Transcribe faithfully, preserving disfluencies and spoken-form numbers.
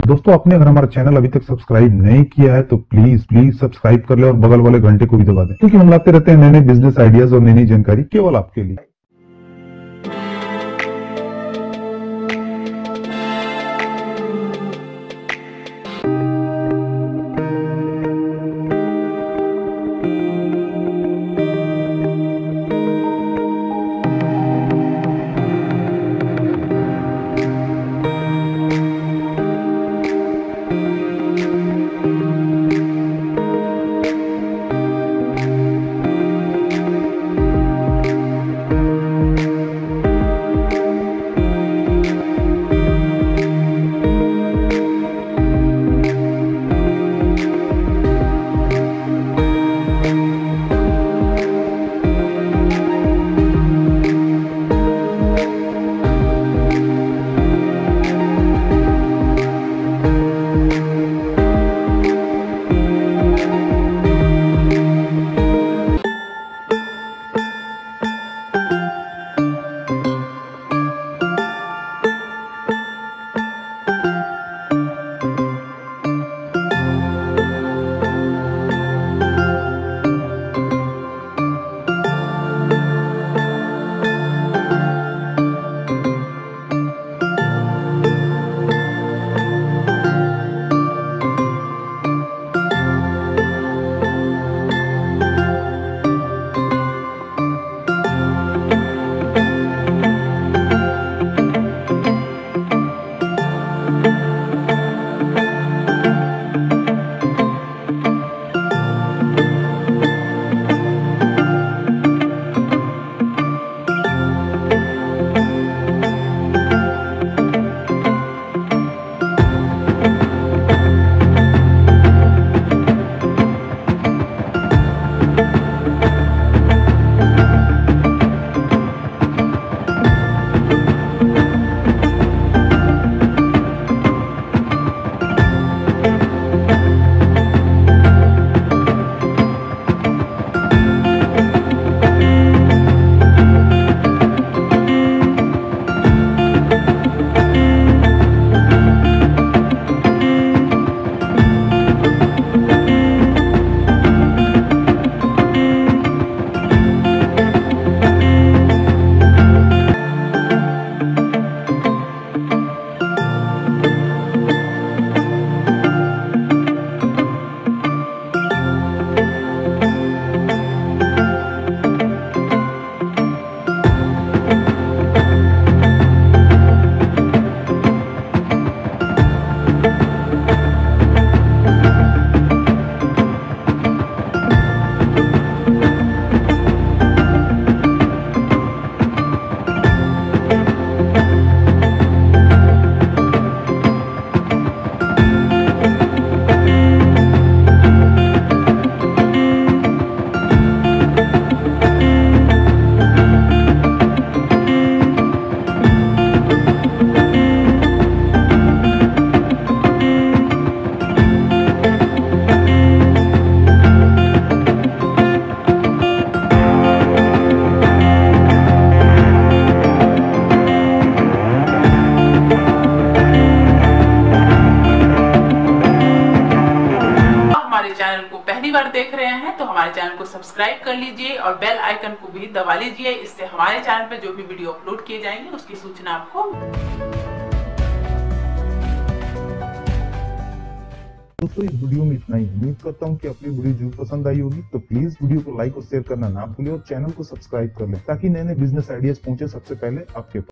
दोस्तों आपने अगर हमारा चैनल अभी तक सब्सक्राइब नहीं किया है तो प्लीज प्लीज सब्सक्राइब कर ले और बगल वाले घंटे को भी दबा दें, क्योंकि हम लाते रहते हैं नए नए बिजनेस आइडियाज और नई नई जानकारी केवल आपके लिए। पहली बार देख रहे हैं तो हमारे चैनल को सब्सक्राइब कर लीजिए और बेल आइकन को भी दबा लीजिए। इससे हमारे चैनल पे जो भी वीडियो अपलोड किए जाएंगे उसकी सूचना आपको। दोस्तों इस वीडियो में इतना ही। उम्मीद करता हूँ कि अपनी वीडियो जरूर पसंद आई होगी, तो प्लीज वीडियो को लाइक और शेयर करना ना भूलिए और चैनल को सब्सक्राइब कर लें ताकि नए नए बिजनेस आइडियाज पहुंचे सबसे पहले आपके पास।